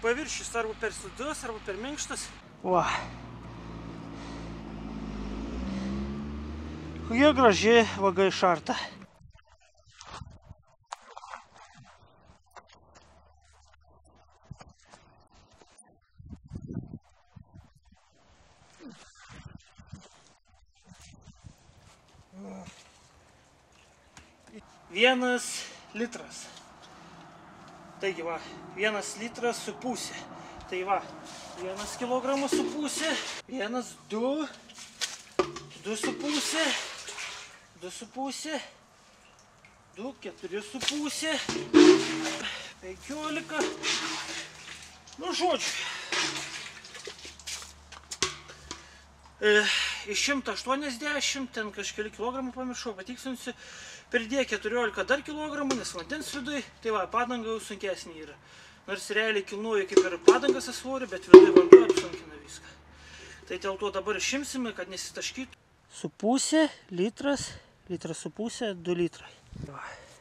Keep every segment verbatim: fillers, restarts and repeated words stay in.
paviršius arba per slidus, arba per minkštas. Va. Kokia graži vaga išarta. Vienas litras. Taigi va, vienas litras su pusė. Tai va, vienas kilogramas su pusė, vienas, du, du su pusė, du su pusė, du, keturi su pusė, penkiolika. Nu, žodžiu. E, iš šimto aštuoniasdešimt, ten kažkeli kilogramų pamiršau, patikslinsiu. Pridėję keturiolika dar kilogramų, nes vandens vidui, tai va, padanga jau sunkesnė yra. Nors realiai kilnuoja kaip ir padangas svorį, bet vidui vanduo apsunkina viską. Tai dėl to dabar išimsime, kad nesitaškytų. Su pusė, litras, litras su pusė, du litrai. Va.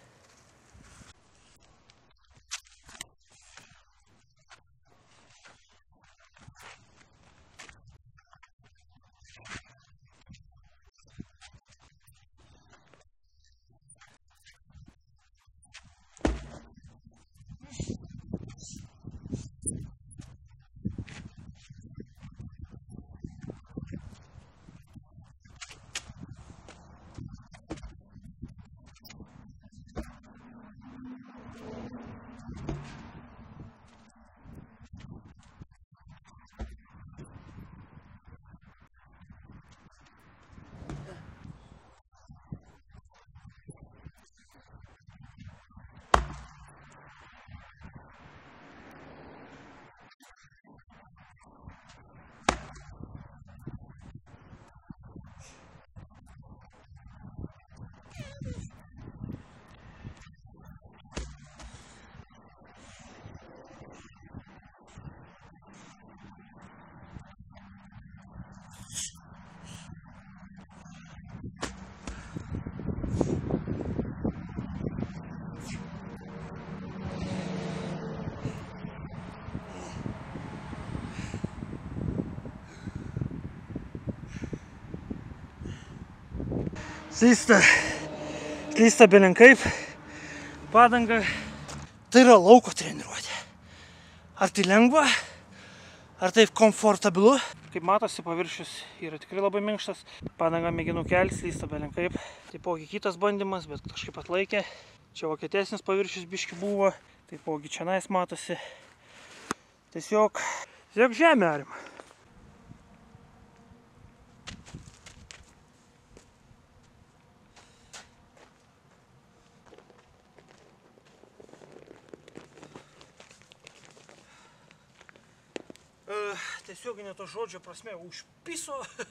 Slysta, slysta belenkaip, padanga. Tai yra lauko treniruotė. Ar tai lengva, ar tai komfortabilu? Kaip matosi, paviršius yra tikrai labai minkštas. Padangą mėginu kelti, slysta belenkaip. Taipogi kitas bandymas, bet kažkaip atlaikė. Čia vokietesnis paviršius biški buvo. Taipogi čionais matosi. Tiesiog, tiesiog žemė arima. Tiesioginė to žodžio prasme užpiso.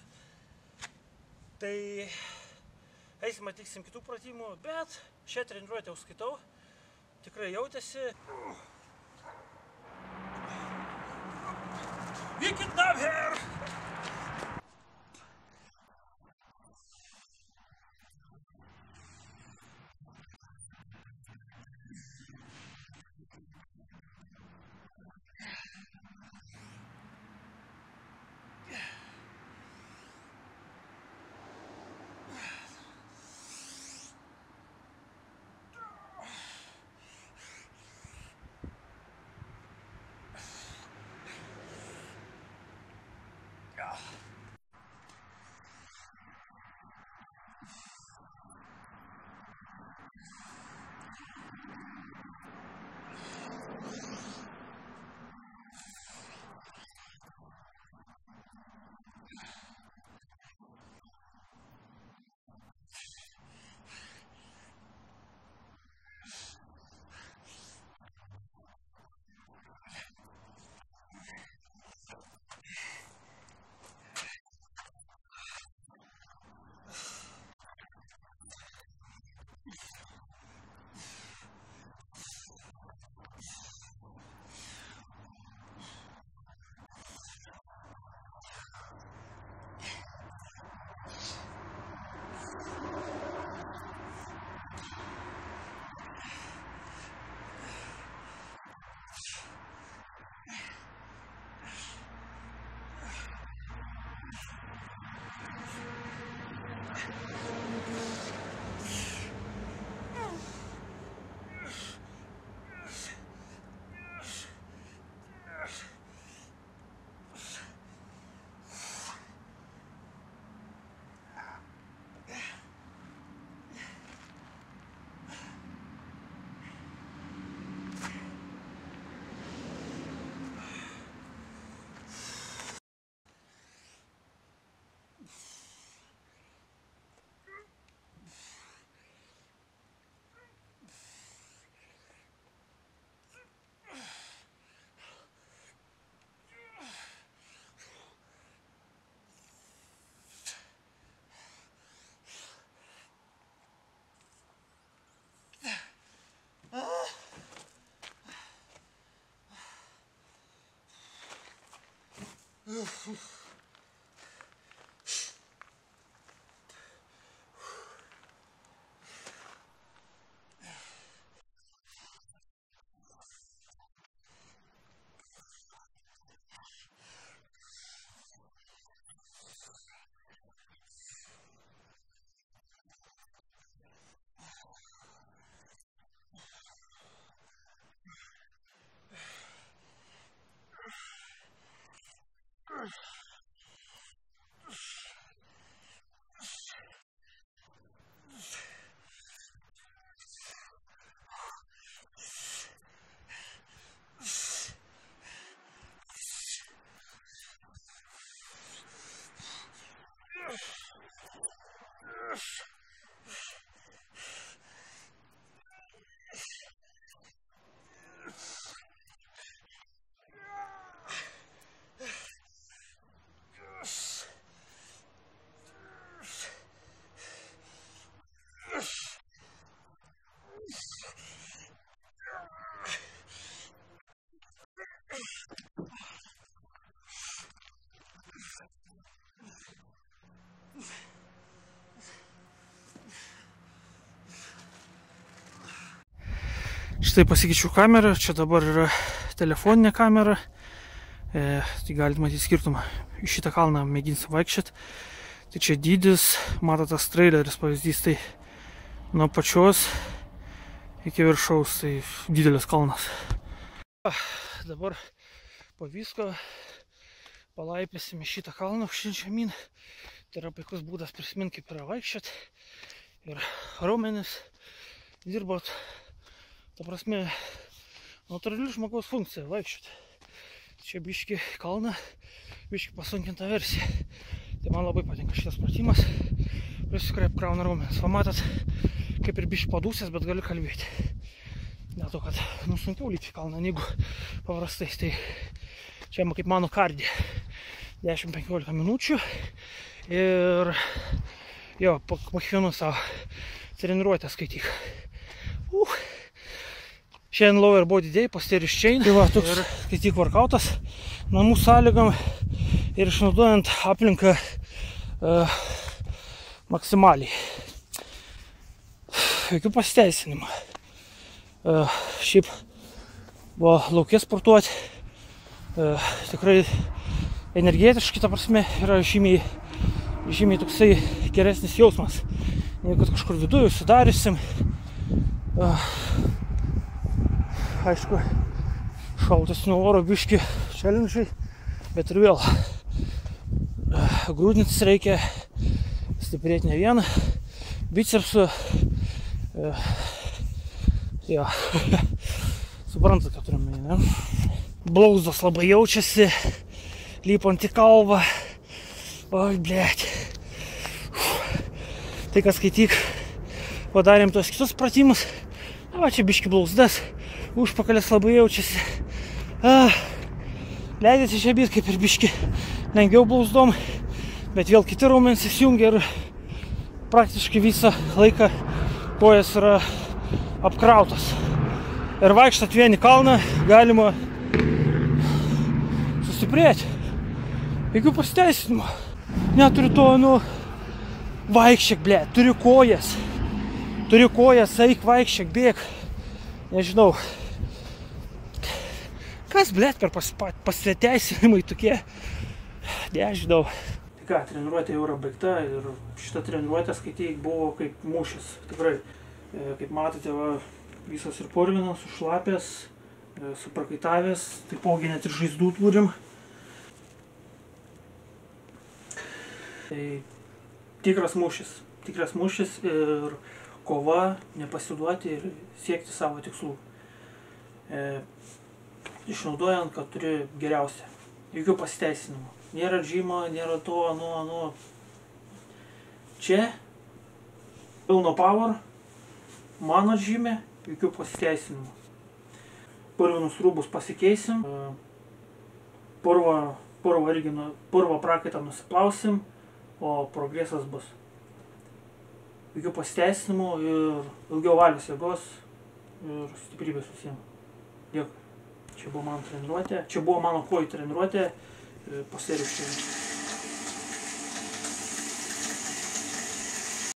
Tai eisim atliksim kitų pratimų, bet šią treniruotę jau skaitau. Tikrai jautėsi. Vykit nabher! Štai pasikeičiau kamerą, čia dabar yra telefoninė kamera, e, tai galite matyti skirtumą. Į šitą kalną mėginsiu vaikščioti. Tai čia dydis, matot tas traileris pavyzdys, tai nuo pačios iki viršaus, tai didelis kalnas. Dabar po visko palaipėsim į šitą kalną aukštyn. Tai yra puikus būdas prisiminti, kaip yra vaikščioti ir raumenis dirbot. Ta prasme, natūrali žmogaus funkcija vaikščioti. Čia biški kalna, biški pasunkinta versija. Tai man labai patinka šitas pratimas, kuris tikrai apkrauna raumenis. Va matot, kaip ir biški padūsęs, bet galiu kalbėti. Dėl to, kad nu, sunkiau lipti kalną negu paprastais. Tai čia kaip mano kardija. dešimt penkiolika minučių. Ir jo, po kiekvieno savo treniruotę skaityk. Uh. Šiandien lower body day, posterior chain. Tai va, toks skaityk workoutas namų sąlygom ir išnaudojant aplinką uh, maksimaliai. Jokių pasiteisinimų. Uh, šiaip buvo lauke sportuoti. Uh, tikrai energetiškai, ta prasme, yra žymiai, žymiai toksai geresnis jausmas. Negu kad kažkur viduje užsidariusim. Uh, Aišku, šaltesnio oro biški challenge, bet ir vėl grūdintis reikia, stiprėti ne vieną, bicepsų. Jo, suprantat, ką turime, ne? Blauzdos labai jaučiasi, lipant į kalvą. Oi, blėt. Tai ką skaityk, padarėm tuos kitus pratimus. Va, čia biški blauzdas. Užpakalis labai jaučiasi. Ah, leidėsi čia být kaip ir biški lengviau blauzdom, bet vėl kiti raumenys įsijungia ir praktiškai visą laiką kojas yra apkrautas. Ir vaikštant vien į kalną galima sustiprėti. Jokių pasiteisinimų. Neturiu to, nu, vaikščiak, ble, turiu kojas. Turiu kojas, eik, vaikščiak, bėg. Nežinau. Kas, blėt, per pas, pasiteisinimai tokie, nežinau. Tai ką, treniruotė jau yra baigta ir šitą treniruotę skaityk buvo kaip mūšis. Tikrai, kaip matote, va, visas ir purvinas, sušlapęs, suprakaitavęs, taipogi net ir žaizdų turim. Tai tikras mūšis, tikras mūšis ir kova, nepasiduoti ir siekti savo tikslų. E, Išnaudojant, kad turi geriausią. Jokių pasiteisinimų. Nėra džimo, nėra to, anu, anu. Čia pilno power, mano džime, jokių pasiteisinimų. Purvinus rūbus pasikeisim. Purvą, purvą, irgi, purvą prakaitą nusiplausim, o progresas bus. Jokių pasiteisinimų ir daugiau valios jėgos ir stiprybės visiems. Dėkui. Čia buvo mano treniruotė, čia buvo mano kojų treniruotė po serijos šiandien.